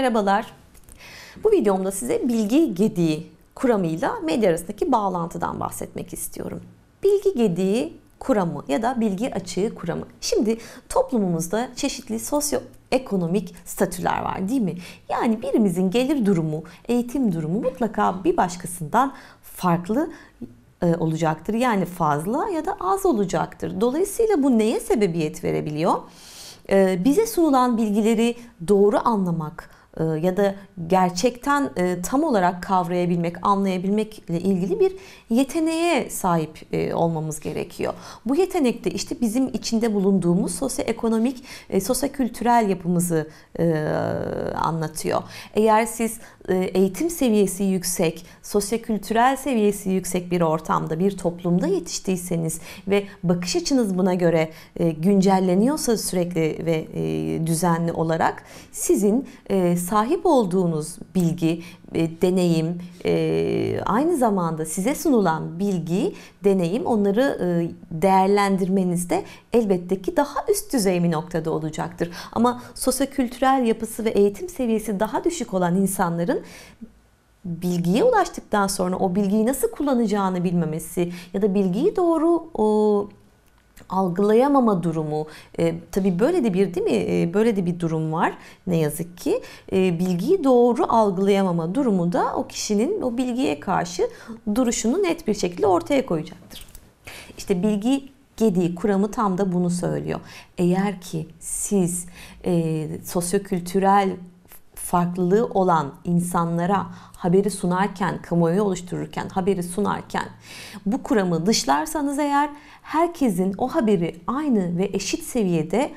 Merhabalar. Bu videomda size bilgi gediği kuramıyla medya arasındaki bağlantıdan bahsetmek istiyorum. Bilgi gediği kuramı ya da bilgi açığı kuramı. Şimdi toplumumuzda çeşitli sosyoekonomik statüler var, değil mi? Yani birimizin gelir durumu, eğitim durumu mutlaka bir başkasından farklı olacaktır. Yani fazla ya da az olacaktır. Dolayısıyla bu neye sebebiyet verebiliyor? Bize sunulan bilgileri doğru anlamak ya da gerçekten tam olarak kavrayabilmek, anlayabilmekle ilgili bir yeteneğe sahip olmamız gerekiyor. Bu yetenek de işte bizim içinde bulunduğumuz sosyoekonomik, sosyokültürel yapımızı anlatıyor. Eğer siz eğitim seviyesi yüksek, sosyokültürel seviyesi yüksek bir ortamda, bir toplumda yetiştiyseniz ve bakış açınız buna göre güncelleniyorsa sürekli ve düzenli olarak sizin sahip olduğunuz bilgi, deneyim, aynı zamanda size sunulan bilgi, deneyim onları değerlendirmenizde elbette ki daha üst düzey bir noktada olacaktır. Ama sosyokültürel yapısı ve eğitim seviyesi daha düşük olan insanların bilgiye ulaştıktan sonra o bilgiyi nasıl kullanacağını bilmemesi ya da bilgiyi doğru algılayamama durumu, tabii böyle de bir değil mi? Böyle de bir durum var ne yazık ki. Bilgiyi doğru algılayamama durumu da o kişinin o bilgiye karşı duruşunu net bir şekilde ortaya koyacaktır. İşte bilgi gediği kuramı tam da bunu söylüyor. Eğer ki siz sosyokültürel farklılığı olan insanlara haberi sunarken, kamuoyu oluştururken, haberi sunarken bu kuramı dışlarsanız eğer herkesin o haberi aynı ve eşit seviyede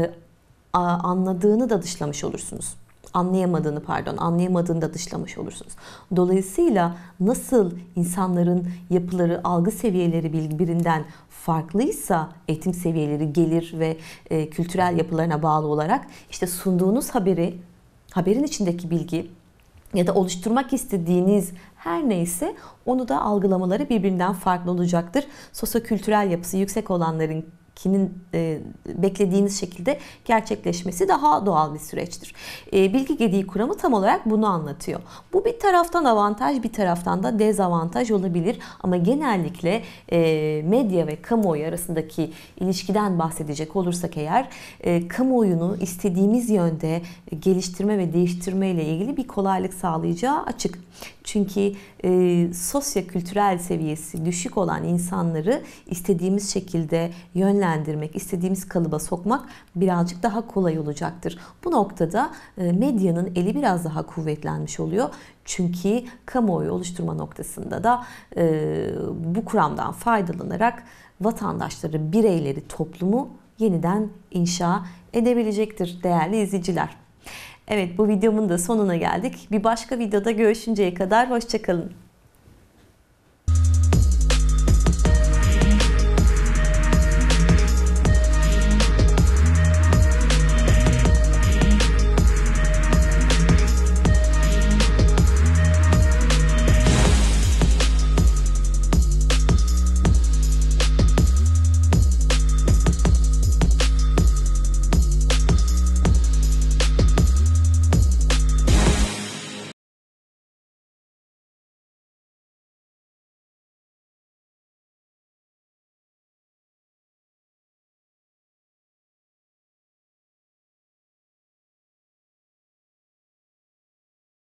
anladığını da dışlamış olursunuz. Anlayamadığını da dışlamış olursunuz. Dolayısıyla nasıl insanların yapıları, algı seviyeleri birbirinden farklıysa, eğitim seviyeleri, gelir ve kültürel yapılarına bağlı olarak işte sunduğunuz haberin içindeki bilgi ya da oluşturmak istediğiniz her neyse onu da algılamaları birbirinden farklı olacaktır. Sosyokültürel yapısı yüksek olanların beklediğiniz şekilde gerçekleşmesi daha doğal bir süreçtir. Bilgi gediği kuramı tam olarak bunu anlatıyor. Bu bir taraftan avantaj, bir taraftan da dezavantaj olabilir. Ama genellikle medya ve kamuoyu arasındaki ilişkiden bahsedecek olursak eğer, kamuoyunu istediğimiz yönde geliştirme ve değiştirme ile ilgili bir kolaylık sağlayacağı açık. Çünkü sosyokültürel seviyesi düşük olan insanları istediğimiz şekilde yönlendirmek, istediğimiz kalıba sokmak birazcık daha kolay olacaktır. Bu noktada medyanın eli biraz daha kuvvetlenmiş oluyor. Çünkü kamuoyu oluşturma noktasında da bu kuramdan faydalanarak vatandaşları, bireyleri, toplumu yeniden inşa edebilecektir değerli izleyiciler. Evet, bu videomun da sonuna geldik. Bir başka videoda görüşünceye kadar hoşça kalın.